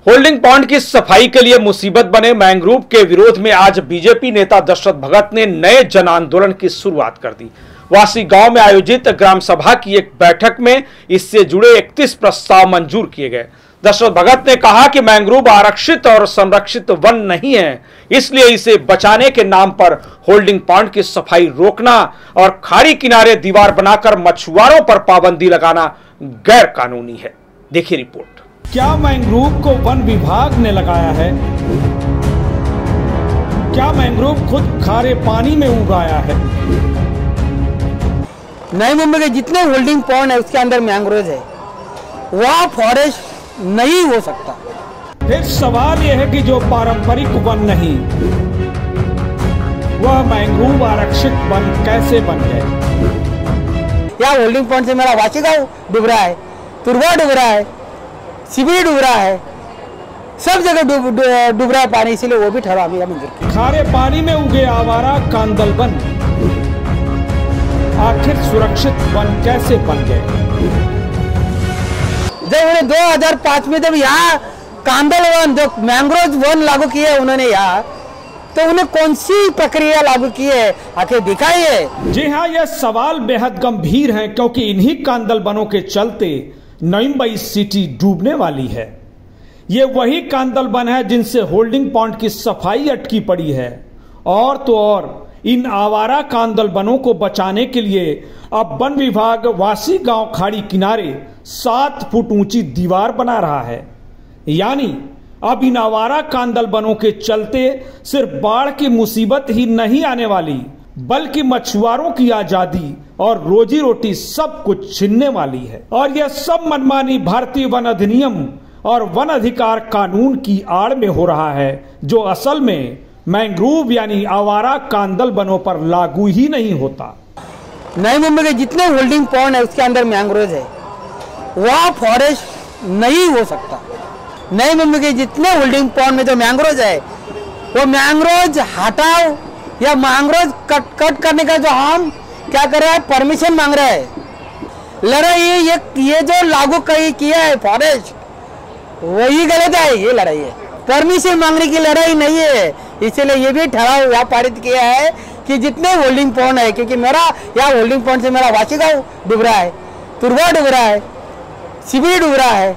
Holding pond की सफाई के लिए मुसीबत बने मैंग्रोव के विरोध में आज बीजेपी नेता दशरथ भगत ने नए जन आंदोलन की शुरुआत कर दी। वासी गांव में आयोजित ग्राम सभा की एक बैठक में इससे जुड़े 31 प्रस्ताव मंजूर किए गए। दशरथ भगत ने कहा कि मैंग्रोव आरक्षित और संरक्षित वन नहीं है, इसलिए इसे बचाने के नाम पर होल्डिंग पॉन्ड की सफाई रोकना और खाड़ी किनारे दीवार बनाकर मछुआरों पर पाबंदी लगाना गैर कानूनी है। देखिए रिपोर्ट। क्या मैंग्रोव को वन विभाग ने लगाया है? क्या मैंग्रोव खुद खारे पानी में उगाया है? नई मुंबई के जितने होल्डिंग पॉन्ड है उसके अंदर मैंग्रोव है, वह फॉरेस्ट नहीं हो सकता। फिर सवाल यह है कि जो पारंपरिक वन नहीं, वह मैंग्रोव आरक्षित वन कैसे बन गए? या होल्डिंग पॉन्ड से मेरा वाशीगांव डूब रहा है, तुरवा डूब रहा है, शिविर डूब रहा है, सब जगह डूब रहा है पानी, इसीलिए वो भी ठहरा दिया मंजूर। खारे पानी में उगे आवारा कांदल वन आखिर सुरक्षित वन कैसे बन गए? जब उन्हें 2005 में जब यहाँ कांदल वन जो मैंग्रोव वन लागू किए उन्होंने यहाँ, तो उन्हें कौन सी प्रक्रिया लागू की है आखिर दिखाइए। जी हाँ, यह सवाल बेहद गंभीर है क्योंकि इन्हीं कांदल वनों के चलते नई मुंबई सिटी डूबने वाली है। ये वही कांदल वन है जिनसे होल्डिंग पॉन्ड की सफाई अटकी पड़ी है। और तो और इन आवारा कांदल वनों को बचाने के लिए अब वन विभाग वासी गांव खाड़ी किनारे 7 फुट ऊंची दीवार बना रहा है। यानी अब इन आवारा कांदल वनों के चलते सिर्फ बाढ़ की मुसीबत ही नहीं आने वाली, बल्कि मछुआरों की आजादी और रोजी रोटी सब कुछ छीनने वाली है। और यह सब मनमानी भारतीय वन अधिनियम और वन अधिकार कानून की आड़ में हो रहा है, जो असल में मैंग्रोव यानी आवारा कांदल वनों पर लागू ही नहीं होता। नई मुंबई के जितने होल्डिंग पॉन्ड है उसके अंदर मैंग्रोव है, वह फॉरेस्ट नहीं हो सकता। नई मुंबई के जितने होल्डिंग पॉन्ड में जो मैंग्रोव है, वो मैंग्रोव हटाओ या मैंग्रोव कट करने का जो हम क्या कर रहे हैं, परमिशन मांग रहे हैं। लड़ाई ये जो लागू किया है फॉरेस्ट, वही गलत है। ये लड़ाई है, परमिशन मांगने की लड़ाई नहीं है। इसलिए ये भी ठहराव यहाँ पारित किया है कि जितने होल्डिंग पॉन्ड है, क्योंकि मेरा यहाँ होल्डिंग पॉन्ड से मेरा वाशीगांव डूब रहा है, तुरवा डूब रहा है, शिविर डूब रहा है,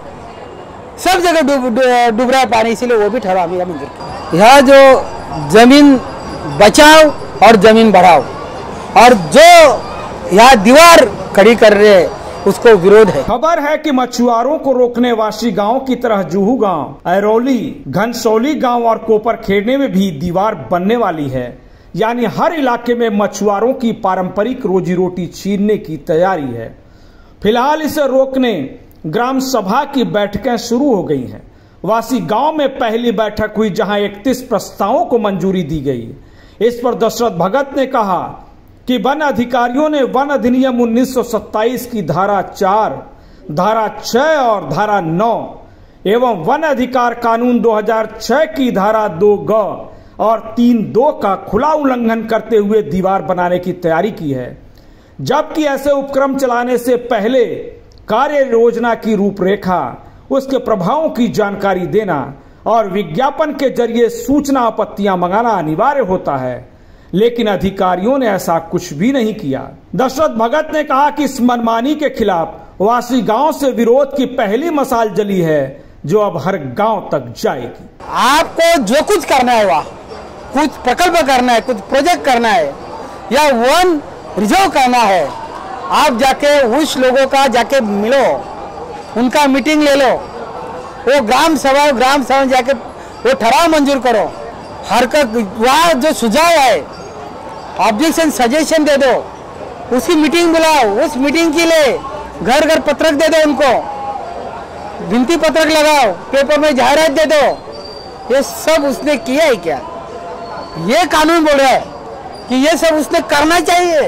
सब जगह डूब रहा है पानी, इसीलिए वो भी ठहराव दिया मंजूर। यहाँ जो जमीन बचाओ और जमीन बढ़ाओ, और जो यहाँ दीवार खड़ी कर रहे हैं उसको विरोध है। खबर है कि मछुआरों को रोकने वासी गांव की तरह जुहू गांव, ऐरोली, घनसौली गांव और कोपर खेड़ने में भी दीवार बनने वाली है। यानी हर इलाके में मछुआरों की पारंपरिक रोजी रोटी छीनने की तैयारी है। फिलहाल इसे रोकने ग्राम सभा की बैठकें शुरू हो गई हैं। वासी गांव में पहली बैठक हुई जहां 31 प्रस्तावों को मंजूरी दी गई। इस पर दशरथ भगत ने कहा कि वन अधिकारियों ने वन अधिनियम 1927 की धारा 4, धारा 6 और धारा 9 एवं वन अधिकार कानून 2006 की धारा 2 ग और 3(2) का खुला उल्लंघन करते हुए दीवार बनाने की तैयारी की है। जबकि ऐसे उपक्रम चलाने से पहले कार्य योजना की रूपरेखा, उसके प्रभावों की जानकारी देना और विज्ञापन के जरिए सूचना आपत्तियां मंगाना अनिवार्य होता है, लेकिन अधिकारियों ने ऐसा कुछ भी नहीं किया। दशरथ भगत ने कहा कि इस मनमानी के खिलाफ वासी गांव से विरोध की पहली मशाल जली है, जो अब हर गांव तक जाएगी। आपको जो कुछ करना है, वह कुछ प्रकल्प करना है, कुछ प्रोजेक्ट करना है या वन रिजर्व करना है, आप जाके उस लोगों का जाके मिलो, उनका मीटिंग ले लो, वो ग्राम सभा जाके वो ठराव मंजूर करो। हरकत वहाँ जो सुझाव है, ऑब्जेक्शन सजेशन दे दो, उसकी मीटिंग बुलाओ, उस मीटिंग के लिए घर घर पत्रक दे दो, उनको विनती पत्रक लगाओ, पेपर में जाहिरात दे दो। ये सब उसने किया है क्या? ये कानून बोल रहा है कि ये सब उसने करना चाहिए।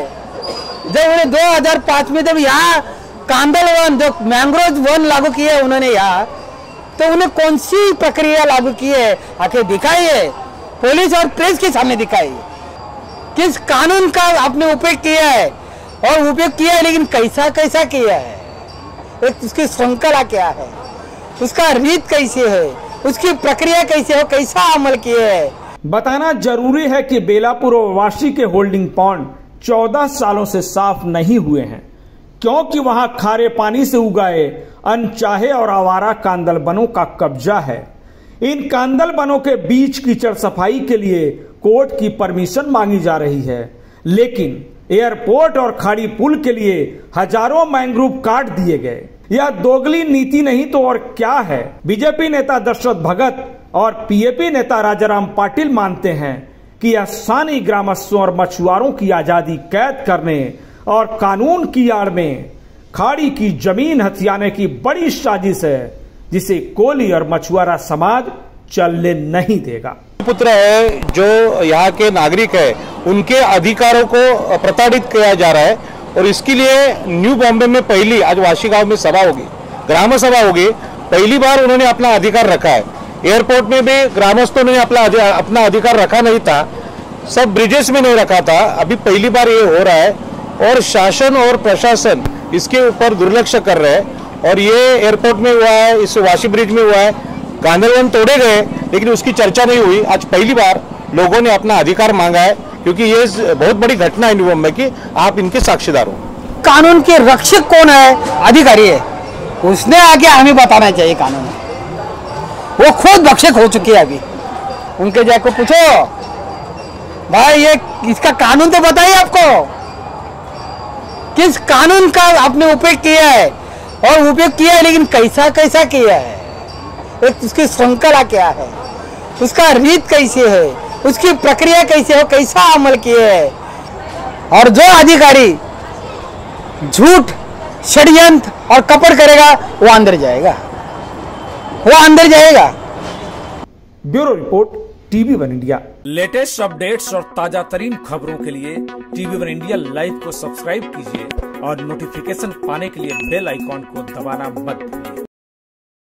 जब उन्हें 2005 में जब यहाँ कांदल वन जो मैंग्रोव वन लागू किए उन्होंने यहाँ, तो उन्हें कौन सी प्रक्रिया लागू की है आखिर दिखाइए, पुलिस और प्रेस के सामने दिखाइए। किस कानून का आपने उपयोग किया है और उपयोग किया है, लेकिन कैसा किया है, एक उसकी श्रृंखला क्या है, उसका रीत कैसी है, उसकी प्रक्रिया कैसे हो, कैसा अमल किए है। बताना जरूरी है कि बेलापुर और वाशी के होल्डिंग पॉन्ड 14 सालों से साफ नहीं हुए हैं, क्योंकि वहां खारे पानी से उगाए अनचाहे और आवारा कांदल बनों का कब्जा है। इन कांदल बनों के बीच कीचड़ सफाई के लिए कोर्ट की परमिशन मांगी जा रही है, लेकिन एयरपोर्ट और खाड़ी पुल के लिए हजारों मैंग्रोव काट दिए गए। यह दोगली नीति नहीं तो और क्या है। बीजेपी नेता दशरथ भगत और पीएपी नेता राजाराम पाटिल मानते हैं कि यह स्थानीय ग्रामस्थों और मछुआरों की आजादी कैद करने और कानून की आड़ में खाड़ी की जमीन हथियाने की बड़ी साजिश है, जिसे कोली और मछुआरा समाज चलने नहीं देगा। पुत्र है जो यहाँ के नागरिक है, उनके अधिकारों को प्रताड़ित किया जा रहा है और इसके लिए न्यू बॉम्बे में पहली आज वाशी गांव में सभा होगी, ग्राम सभा होगी। पहली बार उन्होंने अपना अधिकार रखा है। एयरपोर्ट में भी ग्रामस्थों ने अपना अधिकार रखा नहीं था, सब ब्रिजेस में नहीं रखा था। अभी पहली बार ये हो रहा है और शासन और प्रशासन इसके ऊपर दुर्लक्ष कर रहे हैं। और ये एयरपोर्ट में हुआ है, इस वाशी ब्रिज में हुआ है, कांदलवन तोड़े गए लेकिन उसकी चर्चा नहीं हुई। आज पहली बार लोगों ने अपना अधिकार मांगा है, क्योंकि ये बहुत बड़ी घटना है न्यू बॉम्बे की, आप इनके साक्षीदार हो। कानून के रक्षक कौन है? अधिकारी है, उसने आगे हमें बताना चाहिए कानून। वो खुद भक्षक हो चुकी है। अभी उनके जाकर पूछो भाई ये इसका कानून तो बताइए, आपको किस कानून का आपने उपयोग किया है और उपयोग किया है, लेकिन कैसा कैसा किया है, एक उसकी श्रृंखला क्या है, उसका रीत कैसे है, उसकी प्रक्रिया कैसे हो, कैसा अमल किए है। और जो अधिकारी झूठ, षड्यंत्र और कपट करेगा वो अंदर जाएगा, वो अंदर जाएगा। Bureau report, TV1 India. Latest updates और ताजा तरीन खबरों के लिए TV1 इंडिया लाइव को सब्सक्राइब कीजिए और नोटिफिकेशन पाने के लिए बेल आइकॉन को दबाना मत भूलिए।